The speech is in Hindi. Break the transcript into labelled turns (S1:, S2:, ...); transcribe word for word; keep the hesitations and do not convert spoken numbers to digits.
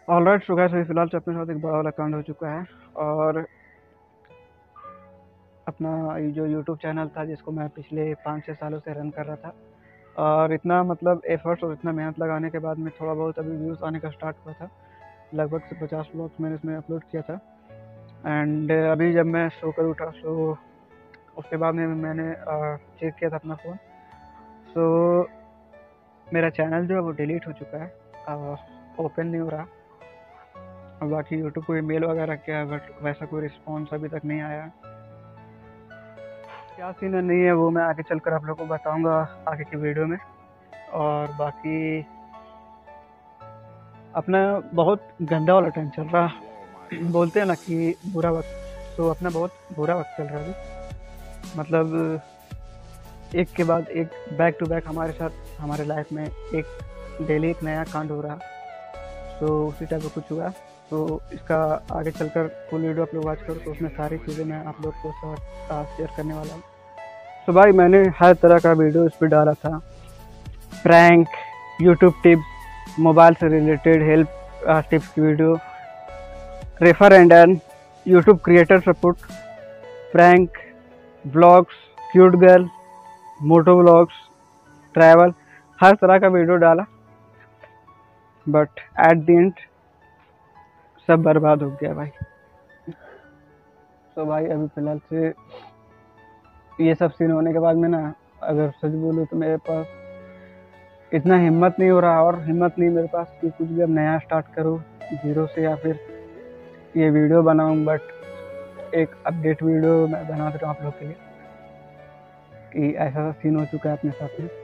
S1: ऑलराइट सो गाइस, अभी फिलहाल से अपने साथ एक बड़ा वाला कांड हो चुका है। और अपना ये जो यूट्यूब चैनल था जिसको मैं पिछले पाँच छः सालों से रन कर रहा था, और इतना मतलब एफर्ट्स और इतना मेहनत लगाने के बाद में थोड़ा बहुत अभी व्यूज़ आने का स्टार्ट हुआ था। लगभग से पचास व्लॉग्स मैंने इसमें अपलोड किया था। एंड अभी जब मैं सो कर उठा, सो उसके बाद में मैंने चेक किया था अपना फ़ोन। सो मेरा चैनल जो है वो डिलीट हो चुका है, ओपन नहीं हो रहा। और बाकी यूट्यूब को ईमेल वगैरह किया है, बट वैसा कोई रिस्पॉन्स अभी तक नहीं आया। क्या सीन है नहीं है वो मैं आगे चलकर आप लोगों को बताऊंगा आगे की वीडियो में। और बाकी अपना बहुत गंदा वाला टाइम चल रहा बोलते हैं ना कि बुरा वक्त, तो अपना बहुत बुरा वक्त चल रहा है अभी। मतलब एक के बाद एक बैक टू बैक हमारे साथ हमारे लाइफ में एक डेली एक नया कांड हो रहा। तो उसी टाइप का कुछ हुआ। तो इसका आगे चलकर फुल वीडियो आप लोग वॉच करो, तो उसमें सारी चीज़ें मैं आप लोग को साथ शेयर करने वाला हूँ। तो भाई मैंने हर तरह का वीडियो इस पर डाला था, प्रैंक, यूट्यूब टिप्स, मोबाइल से रिलेटेड हेल्प टिप्स की video, refer and earn, YouTube creator support, prank, blogs, cute girl, moto blogs, travel, हर तरह का वीडियो डाला। बट एट द एंड सब बर्बाद हो गया भाई। तो भाई अभी फ़िलहाल से ये सब सीन होने के बाद में ना, अगर सच बोलूँ तो मेरे पास इतना हिम्मत नहीं हो रहा, और हिम्मत नहीं मेरे पास कि कुछ भी अब नया स्टार्ट करूँ ज़ीरो से, या फिर ये वीडियो बनाऊँ। बट एक अपडेट वीडियो मैं बना दे रहा हूँ आप लोग के लिए कि ऐसा सा सीन हो चुका है अपने साथ में।